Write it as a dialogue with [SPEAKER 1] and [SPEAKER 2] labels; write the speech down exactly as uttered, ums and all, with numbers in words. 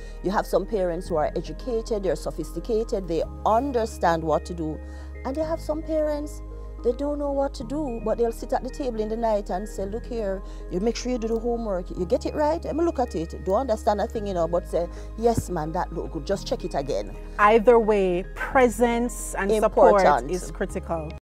[SPEAKER 1] You have some parents who are educated, they're sophisticated, they understand what to do. And you have some parents, they don't know what to do, but they'll sit at the table in the night and say, look here, you make sure you do the homework. You get it right? Let me look at it. Don't understand a thing, you know, but say, yes, man, that look good. Just check it again.
[SPEAKER 2] Either way, presence and
[SPEAKER 1] Important.
[SPEAKER 2] support is critical.